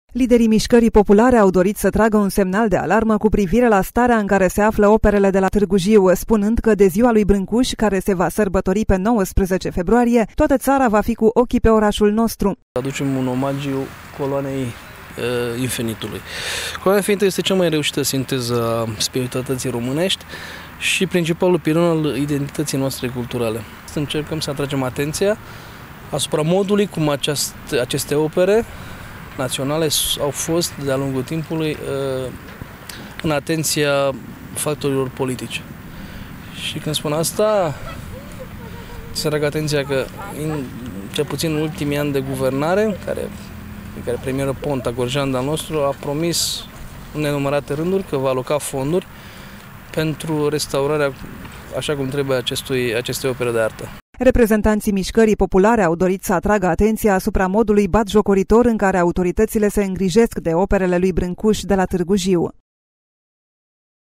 Liderii mișcării populare au dorit să tragă un semnal de alarmă cu privire la starea în care se află operele de la Târgu Jiu, spunând că de ziua lui Brâncuș, care se va sărbători pe 19 februarie, toată țara va fi cu ochii pe orașul nostru. Aducem un omagiu coloanei Infinitului. Coloana Infinitului este cea mai reușită sinteză a spiritualității românești și principalul pilon al identității noastre culturale. Să încercăm să atragem atenția asupra modului cum aceste opere naționale au fost de-a lungul timpului în atenția factorilor politici. Și când spun asta, să trag atenția că cel puțin în ultimii ani de guvernare, în care premierul Ponta Gorjean al nostru a promis în nenumărate rânduri că va aloca fonduri pentru restaurarea așa cum trebuie acestei opere de artă. Reprezentanții mișcării populare au dorit să atragă atenția asupra modului batjocoritor în care autoritățile se îngrijesc de operele lui Brâncuș de la Târgu Jiu.